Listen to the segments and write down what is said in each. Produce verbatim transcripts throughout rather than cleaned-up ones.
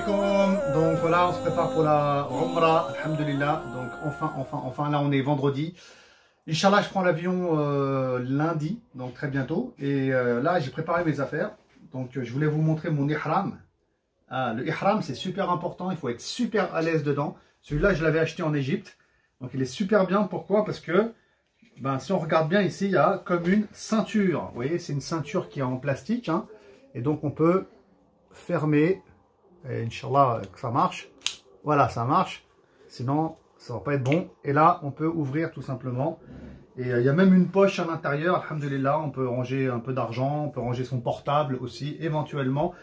alaikum. Donc voilà, on se prépare pour la Umrah, alhamdulillah. Donc enfin, enfin, enfin, là on est vendredi. Inch'Allah, je prends l'avion euh, lundi, donc très bientôt. Et euh, là, j'ai préparé mes affaires. Donc je voulais vous montrer mon ihram. Ah, le ihram, c'est super important, il faut être super à l'aise dedans. Celui-là, je l'avais acheté en Égypte. Donc il est super bien, pourquoi? Parce que ben, si on regarde bien ici, il y a comme une ceinture. Vous voyez, c'est une ceinture qui est en plastique. Hein, et donc on peut fermer. Et Inch'Allah que ça marche. Voilà, ça marche. Sinon, ça va pas être bon. Et là, on peut ouvrir tout simplement. Et euh, il y a même une poche à l'intérieur. Alhamdulillah, on peut ranger un peu d'argent. On peut ranger son portable aussi, éventuellement.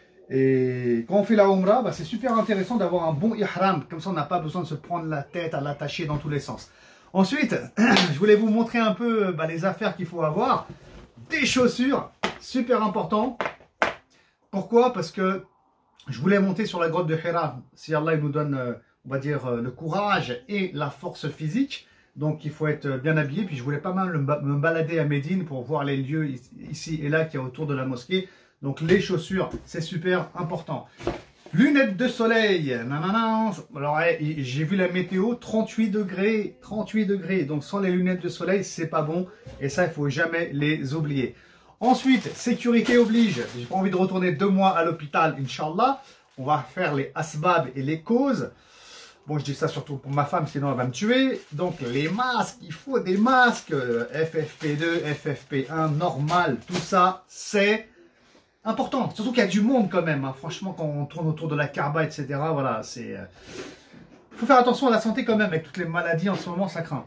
Et quand on fait la Umrah, bah, c'est super intéressant d'avoir un bon ihram. Comme ça, on n'a pas besoin de se prendre la tête à l'attacher dans tous les sens. Ensuite, je voulais vous montrer un peu bah, les affaires qu'il faut avoir. Des chaussures, super important. Pourquoi? Parce que je voulais monter sur la grotte de Hira. Si Allah il nous donne, euh, on va dire, euh, le courage et la force physique. Donc il faut être bien habillé. Puis je voulais pas mal me balader à Médine pour voir les lieux ici et là qu'il y a autour de la mosquée. Donc les chaussures, c'est super important. Lunettes de soleil. Nanana. Alors j'ai vu la météo, trente-huit degrés. trente-huit degrés. Donc sans les lunettes de soleil, c'est pas bon. Et ça, il faut jamais les oublier. Ensuite, sécurité oblige. J'ai pas envie de retourner deux mois à l'hôpital, Inch'Allah. On va faire les asbab et les causes. Bon, je dis ça surtout pour ma femme, sinon elle va me tuer. Donc, les masques, il faut des masques. F F P deux, F F P un, normal. Tout ça, c'est important. Surtout qu'il y a du monde quand même. Hein. Franchement, quand on tourne autour de la Kaaba, et cetera. Voilà, c'est... Il faut faire attention à la santé quand même. Avec toutes les maladies en ce moment, ça craint.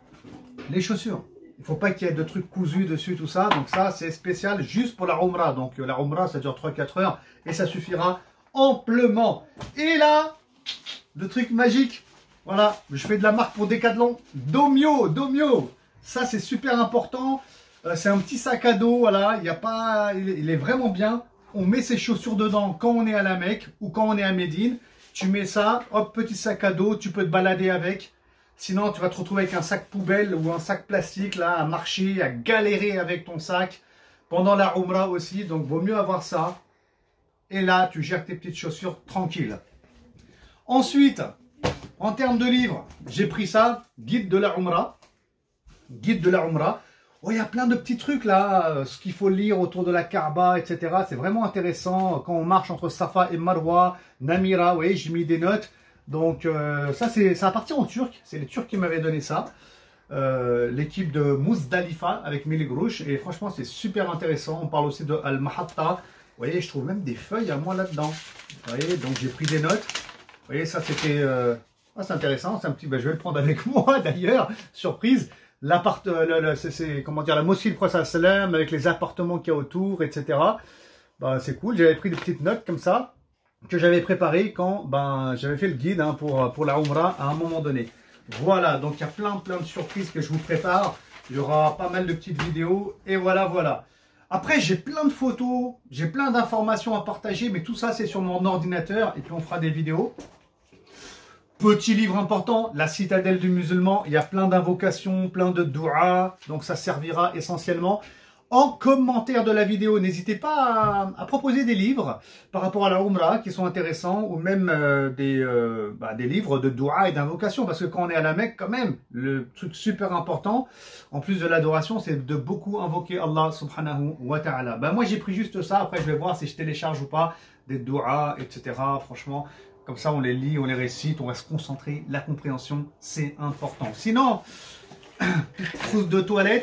Les chaussures. Il ne faut pas qu'il y ait de trucs cousus dessus, tout ça. Donc ça, c'est spécial juste pour la Umrah. Donc la Umrah, ça dure trois à quatre heures et ça suffira amplement. Et là, le truc magique. Voilà, je fais de la marque pour Decathlon. Domio, Domio. Ça, c'est super important. Euh, c'est un petit sac à dos. Voilà, il y a pas, il est, il est vraiment bien. On met ses chaussures dedans quand on est à la Mecque ou quand on est à Médine. Tu mets ça, hop, petit sac à dos. Tu peux te balader avec. Sinon, tu vas te retrouver avec un sac poubelle ou un sac plastique, là, à marcher, à galérer avec ton sac. Pendant la Umrah aussi, donc vaut mieux avoir ça. Et là, tu gères tes petites chaussures tranquille. Ensuite, en termes de livres, j'ai pris ça, guide de la Umrah. Guide de la Umrah. Oh, il y a plein de petits trucs là, ce qu'il faut lire autour de la Kaaba, et cetera. C'est vraiment intéressant quand on marche entre Safa et Marwa, Namira, vous voyez, j'ai mis des notes. Donc euh, ça, ça appartient aux Turcs, c'est les Turcs qui m'avaient donné ça. Euh, L'équipe de Muzdalifa avec Mili Grouch. Et franchement, c'est super intéressant. On parle aussi de Al-Mahatta. Vous voyez, je trouve même des feuilles à moi là-dedans. Vous voyez, donc j'ai pris des notes. Vous voyez, ça c'était... Euh... Ah, c'est intéressant, c'est un petit... Ben, je vais le prendre avec moi d'ailleurs, surprise. L'appart... Euh, c'est comment dire, la mosquée du Prophète sallam avec les appartements qu'il y a autour, et cetera. Ben, c'est cool, j'avais pris des petites notes comme ça que j'avais préparé quand ben, j'avais fait le guide hein, pour, pour la Umrah à un moment donné. Voilà, donc il y a plein plein de surprises que je vous prépare. Il y aura pas mal de petites vidéos et voilà, voilà. Après, j'ai plein de photos, j'ai plein d'informations à partager, mais tout ça, c'est sur mon ordinateur et puis on fera des vidéos. Petit livre important, La Citadelle du Musulman. Il y a plein d'invocations, plein de doua, donc ça servira essentiellement. En commentaire de la vidéo, n'hésitez pas à, à proposer des livres par rapport à la Umrah qui sont intéressants ou même euh, des, euh, bah, des livres de doua et d'invocation parce que quand on est à la Mecque, quand même, le truc super important, en plus de l'adoration, c'est de beaucoup invoquer Allah subhanahu wa ta'ala. Bah, moi, j'ai pris juste ça. Après, je vais voir si je télécharge ou pas des doua, et cetera. Franchement, comme ça, on les lit, on les récite, on va se concentrer. La compréhension, c'est important. Sinon, petite trousse de toilette.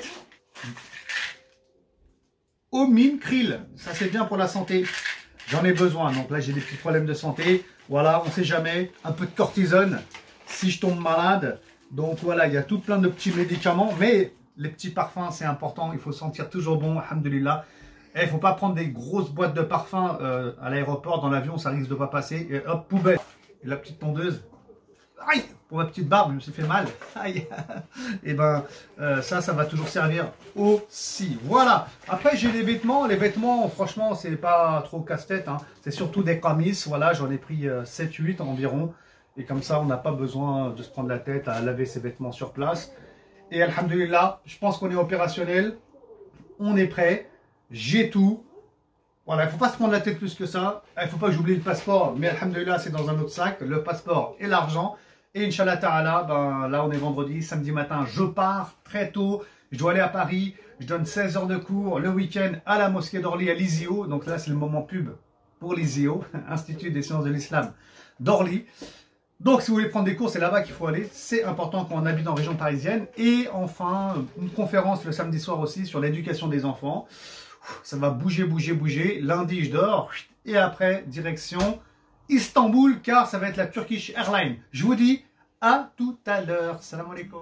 Omine krill, ça c'est bien pour la santé. J'en ai besoin. Donc là j'ai des petits problèmes de santé. Voilà, on sait jamais. Un peu de cortisone si je tombe malade. Donc voilà, il y a tout plein de petits médicaments. Mais les petits parfums c'est important. Il faut sentir toujours bon. Alhamdulillah. Et il ne faut pas prendre des grosses boîtes de parfums euh, à l'aéroport, dans l'avion, ça risque de pas passer. Et hop, poubelle. Et la petite tondeuse. Aïe, pour ma petite barbe, je me suis fait mal. Aïe. Et ben euh, ça, ça va toujours servir aussi. Voilà. Après, j'ai les vêtements. Les vêtements, franchement, c'est pas trop casse-tête. Hein. C'est surtout des camis. Voilà, j'en ai pris euh, sept huit environ. Et comme ça, on n'a pas besoin de se prendre la tête à laver ses vêtements sur place. Et alhamdulillah, je pense qu'on est opérationnel. On est prêt. J'ai tout. Voilà, il ne faut pas se prendre la tête plus que ça. Il ne faut pas que j'oublie le passeport, mais alhamdoulilah, c'est dans un autre sac, le passeport et l'argent. Et Inch'Allah Ta'ala, ben, là on est vendredi, samedi matin, je pars très tôt. Je dois aller à Paris, je donne seize heures de cours le week-end à la mosquée d'Orly, à l'I S I O. Donc là, c'est le moment pub pour l'I S I O, Institut des sciences de l'Islam d'Orly. Donc si vous voulez prendre des cours, c'est là-bas qu'il faut aller. C'est important quand on habite en région parisienne. Et enfin, une conférence le samedi soir aussi sur l'éducation des enfants. Ça va bouger, bouger, bouger. Lundi, je dors. Et après, direction Istanbul, car ça va être la Turkish Airlines. Je vous dis à tout à l'heure. Salam alaikum.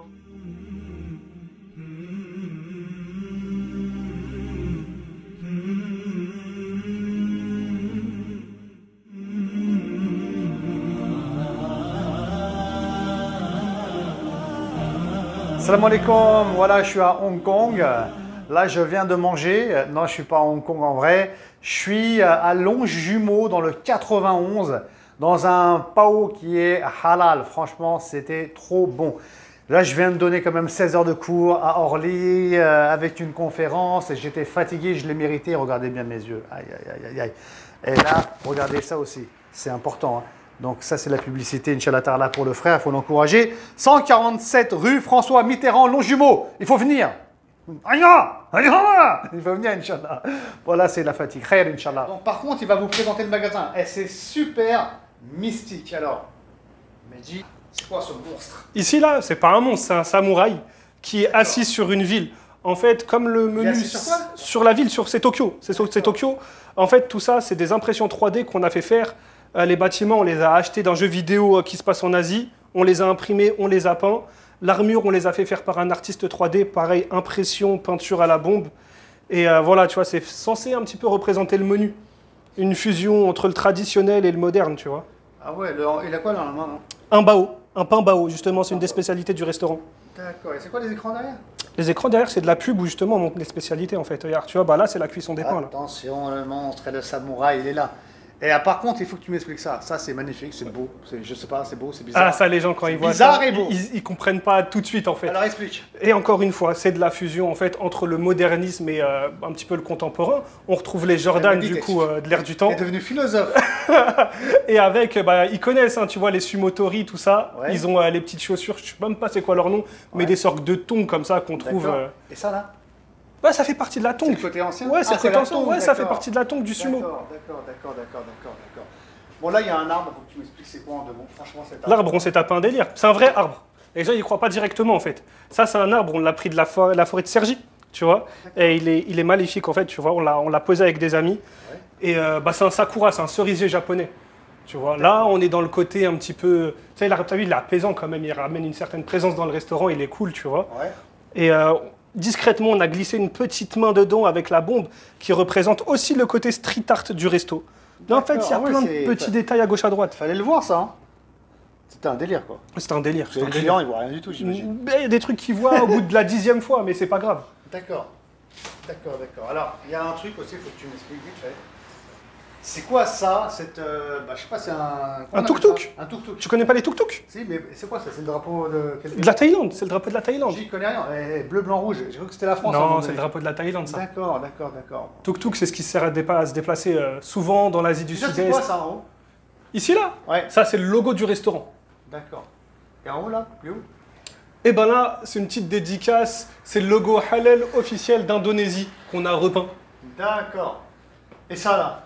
Salam alaikum. Voilà, je suis à Hong Kong. Là, je viens de manger. Non, je ne suis pas à Hong Kong en vrai. Je suis à Longjumeau dans le quatre-vingt-onze, dans un pao qui est halal. Franchement, c'était trop bon. Là, je viens de donner quand même seize heures de cours à Orly euh, avec une conférence. Et j'étais fatigué, je l'ai mérité. Regardez bien mes yeux. Aïe, aïe, aïe, aïe. Et là, regardez ça aussi. C'est important. Hein. Donc ça, c'est la publicité, Inch'Allah Ta'ala, pour le frère. Il faut l'encourager. cent quarante-sept rue François Mitterrand, Longjumeau. Il faut venir. Il va venir, Inch'Allah. Voilà, c'est la fatigue. Khair, Inch'Allah. Donc, par contre, il va vous présenter le magasin. Et c'est super mystique. Alors, Mehdi, c'est quoi ce monstre? Ici, là, c'est pas un monstre, c'est un samouraï qui est assis sur une ville. En fait, comme le menu... Sur, quoi sur la ville, sur c'est Tokyo. C'est Tokyo. En fait, tout ça, c'est des impressions trois D qu'on a fait faire. Euh, les bâtiments, on les a achetés d'un jeu vidéo euh, qui se passe en Asie. On les a imprimés, on les a peints. L'armure, on les a fait faire par un artiste trois D, pareil, impression, peinture à la bombe. Et euh, voilà, tu vois, c'est censé un petit peu représenter le menu. Une fusion entre le traditionnel et le moderne, tu vois. Ah ouais, le, il a quoi dans la main, non? Un bao, un pain bao, justement, c'est une des spécialités du restaurant. D'accord, et c'est quoi les écrans derrière? Les écrans derrière, c'est de la pub où justement on montre les spécialités, en fait. Regarde, tu vois, bah là, c'est la cuisson des pains. Là. Attention, le monstre et le samouraï, il est là. Et ah, par contre, il faut que tu m'expliques ça. Ça, c'est magnifique, c'est beau. Je sais pas, c'est beau, c'est bizarre. Ah, ça, les gens, quand ils voient bizarre ça, et beau. Ils, ils comprennent pas tout de suite, en fait. Alors, explique. Et encore une fois, c'est de la fusion, en fait, entre le modernisme et euh, un petit peu le contemporain. On retrouve les Jordan, du coup, euh, de l'ère du temps. Tu es devenu philosophe. Et avec, bah, ils connaissent, hein, tu vois, les sumotori, tout ça. Ouais. Ils ont euh, les petites chaussures, je sais même pas c'est quoi leur nom, mais ouais. Des sortes de tongs comme ça qu'on trouve. Euh... Et ça, là? Ouais, ça fait partie de la tongue. C'est le côté ancien? Ouais, c'est ah, le côté ancien. Ouais, ça fait partie de la tongue du sumo. D'accord, d'accord, d'accord, d'accord, d'accord. Bon, là, il y a un arbre, faut que tu m'expliques c'est quoi en deux mots. Franchement, cet arbre. L'arbre, on s'est tapé un délire. C'est un vrai arbre. Les gens, ils y croient pas directement, en fait. Ça, c'est un arbre, on l'a pris de la, for la forêt de Cergy, tu vois. Et il est, il est magnifique, en fait, tu vois. On l'a posé avec des amis. Ouais. Et euh, bah, c'est un sakura, c'est un cerisier japonais. Tu vois, là, on est dans le côté un petit peu... Tu sais, t'as vu, il est apaisant quand même. Il ramène une certaine présence dans le restaurant. Il est cool, tu vois. Ouais. Et euh, discrètement, on a glissé une petite main dedans avec la bombe qui représente aussi le côté street art du resto. Non, en fait, il y a ah ouais, plein de petits détails à gauche à droite. Fallait le voir, ça. Hein. C'était un délire, quoi. C'était un délire. Les clients, ils voient rien du tout, j'imagine. Il y a des trucs qu'ils voient au bout de la dixième fois, mais c'est pas grave. D'accord. D'accord, d'accord. Alors, il y a un truc aussi, il faut que tu m'expliques vite fait. C'est quoi ça, cette... Euh, bah, je sais pas, c'est un... Un tuk-tuk. Un tuk-tuk. Tu connais pas les tuk-tuk? Si, mais c'est quoi ça? C'est le drapeau de... Quel... De la Thaïlande, c'est le drapeau de la Thaïlande. J'y connais rien. Eh, bleu, blanc, rouge. J'ai cru que c'était la France. Non, c'est le drapeau de la Thaïlande, ça. D'accord, d'accord, d'accord. Tuk-tuk, c'est ce qui sert à, à se déplacer euh, souvent dans l'Asie du Sud-Est. C'est quoi ça en haut? Ici, là? Ouais. Ça, c'est le logo du restaurant. D'accord. Et en haut, là? Plus haut? Eh ben là, c'est une petite dédicace. C'est le logo halal officiel d'Indonésie qu'on a repeint. D'accord. Et ça, là?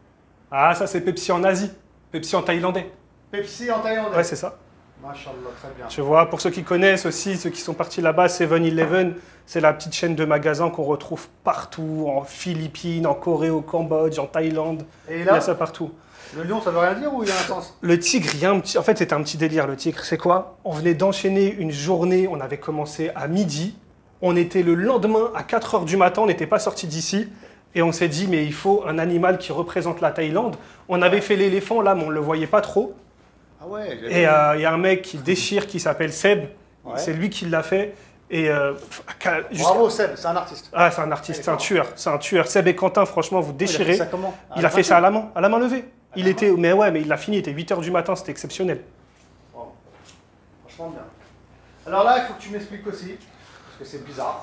Ah, ça, c'est Pepsi en Asie. Pepsi en thaïlandais. Pepsi en thaïlandais? Ouais, c'est ça. Machallah, très bien. Tu vois, pour ceux qui connaissent aussi, ceux qui sont partis là-bas, seven eleven, c'est la petite chaîne de magasins qu'on retrouve partout, en Philippines, en Corée, au Cambodge, en Thaïlande. Et là, il y a ça partout. Le lion, ça veut rien dire ou il y a un sens? Le tigre, il y a un petit... En fait, c'était un petit délire, le tigre. C'est quoi? On venait d'enchaîner une journée, on avait commencé à midi, on était le lendemain à quatre heures du matin, on n'était pas sorti d'ici. Et on s'est dit, mais il faut un animal qui représente la Thaïlande. On avait fait l'éléphant là, mais on ne le voyait pas trop. Ah ouais, et il euh, y a un mec qui déchire, qui s'appelle Seb. Ouais. C'est lui qui l'a fait. Et euh, bravo Seb, c'est un artiste. Ah, c'est un artiste, c'est un tueur. C'est un tueur. Seb et Quentin, franchement, vous déchirez. Il a fait ça comment? Il a fait ça à la main, à la main levée. À il était, main mais ouais, mais il l'a fini, il était huit heures du matin, c'était exceptionnel. Wow. Franchement bien. Alors là, il faut que tu m'expliques aussi, parce que c'est bizarre.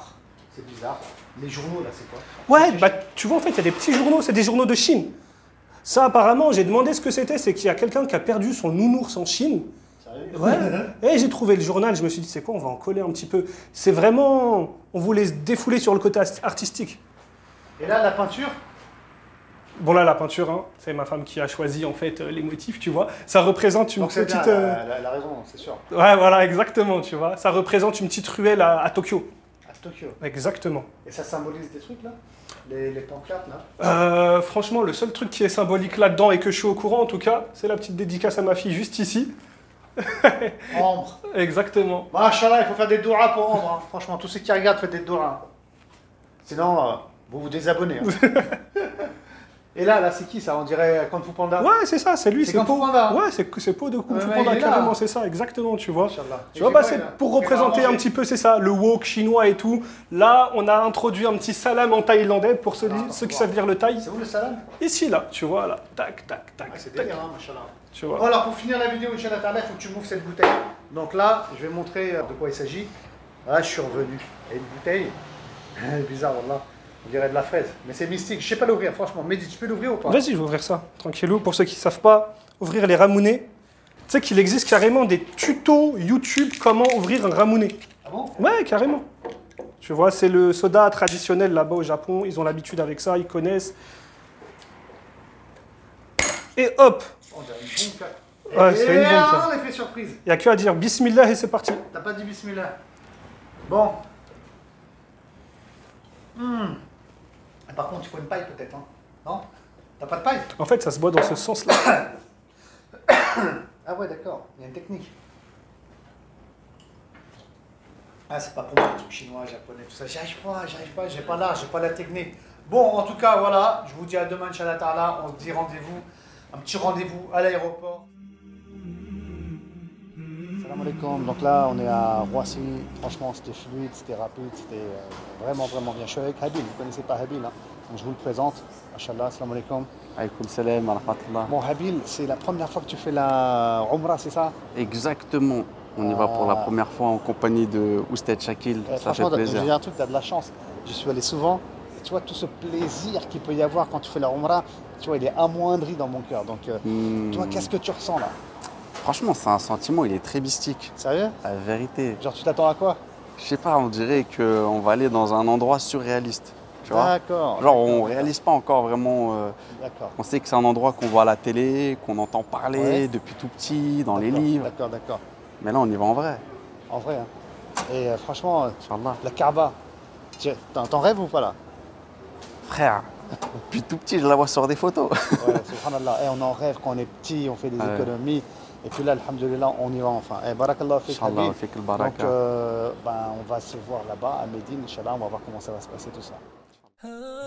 C'est bizarre. Les journaux, là, c'est quoi? Ouais, bah tu vois, en fait, il y a des petits journaux, c'est des journaux de Chine. Ça, apparemment, j'ai demandé ce que c'était, c'est qu'il y a quelqu'un qui a perdu son nounours en Chine. Sérieux? Ouais. Et j'ai trouvé le journal, je me suis dit, c'est quoi, on va en coller un petit peu. C'est vraiment, on voulait se défouler sur le côté artistique. Et là, la peinture? Bon là, la peinture, hein, c'est ma femme qui a choisi en fait euh, les motifs, tu vois. Ça représente une Donc c'est petite... bien, euh, elle a, elle a raison, c'est sûr. Ouais, voilà, exactement, tu vois. Ça représente une petite ruelle à, à Tokyo. À Tokyo. Exactement. Et ça symbolise des trucs, là? Les, les pancartes, là? Euh, franchement, le seul truc qui est symbolique là-dedans et que je suis au courant en tout cas, c'est la petite dédicace à ma fille juste ici. Ambre. Exactement. Machallah, il faut faire des douras pour Ambre. Hein. Franchement, tous ceux qui regardent, faites des douras. Sinon, euh, vous vous désabonnez. Hein. Et là, là, c'est qui ça? On dirait Kung Fu Panda? Ouais, c'est ça, c'est lui, C'est c'est Kung Fu Po. Panda. Ouais, c'est c'est Po de Kung Fu Ouais, Panda, il est là. carrément, c'est ça, exactement, tu vois. Inch'Allah. Tu Et vois, c'est bah, quoi, c'est là? pour Il va représenter un manger. petit peu, c'est ça, le wok chinois et tout. Là, on a introduit un petit salam en thaïlandais pour ceux, Ah, ceux qui wow. savent lire le thaï. C'est où le salam? Ici, là, tu vois, là, tac, tac, tac, Ah, c'est tac, délire, hein, machallah. tu vois. Bon, alors pour finir la vidéo, Inch'Allah Ta'ala, il faut que tu m'ouvres cette bouteille. Donc là, je vais montrer euh, de quoi il s'agit. Là, je suis revenu. Et une bouteille, bizarre, wallah. On dirait de la fraise. Mais c'est mystique. Je sais pas l'ouvrir, franchement. Mehdi, tu peux l'ouvrir ou pas? Vas-y, je vais ouvrir ça, tranquillou. Pour ceux qui ne savent pas, ouvrir les ramounets. Tu sais qu'il existe carrément des tutos YouTube comment ouvrir un ramounet. Ah bon? Ouais, carrément. Tu vois, c'est le soda traditionnel là-bas au Japon. Ils ont l'habitude avec ça, ils connaissent. Et hop, On dirait une bombe, Ouais, là. c'est Et une bombe, ça. ah, l'effet surprise. il n'y a que à dire Bismillah et c'est parti. T'as pas dit bismillah. Bon. Hmm. Ah, par contre, il faut une paille peut-être, hein? Non? T'as pas de paille? En fait, ça se boit dans ce sens-là. Ah ouais, d'accord. Il y a une technique. Ah, c'est pas pour moi, les trucs chinois, japonais, tout ça. J'y arrive pas, j'y arrive pas, j'ai pas l'art, j'ai pas la technique. Bon, en tout cas, voilà. Je vous dis à demain, Inch'Allah Ta'ala. On se dit rendez-vous. Un petit rendez-vous à l'aéroport. Salam alaikum. Donc là, on est à Roissy. Franchement, c'était fluide, c'était rapide, c'était euh, vraiment, vraiment bien. Je suis avec Habil. Vous ne connaissez pas Habil, hein? Donc je vous le présente. Inch'Allah, salam alaikum. Alaykoum salam wa rahmatullah. Bon, Habil, c'est la première fois que tu fais la Umrah, c'est ça? Exactement. On y va pour la Ah. première fois en compagnie de Ousted Shakil. Eh, Ça fait franchement, je vais plaisir. dire un truc, tu as de la chance. Je suis allé souvent. Et tu vois, tout ce plaisir qu'il peut y avoir quand tu fais la Umrah, tu vois, il est amoindri dans mon cœur. Donc, euh, Hmm. toi, qu'est-ce que tu ressens là? Franchement, c'est un sentiment, il est très mystique. Sérieux? La vérité. Genre, tu t'attends à quoi? Je sais pas, on dirait qu'on va aller dans un endroit surréaliste. Tu vois? D'accord. Genre, on d'accord, réalise pas encore vraiment. euh, D'accord. on sait que c'est un endroit qu'on voit à la télé, qu'on entend parler Ouais. depuis tout petit, dans les D'accord, livres. D'accord, d'accord. Mais là, on y va en vrai. En vrai. Hein. Et euh, franchement, euh, Inch'Allah. la Kaaba, tu t'en t'en rêves ou pas là? Frère, depuis tout petit, je la vois sur des photos. Ouais, subhanallah. Et on en rêve quand on est petit, on fait des Ouais. économies. Et puis là, alhamdoulilah, on y va enfin. Et barakallah fik, Inch'Allah, Habib. fait que le Donc, baraka. euh, ben, on va se voir là-bas à Médine, Inch'Allah, on va voir comment ça va se passer tout ça.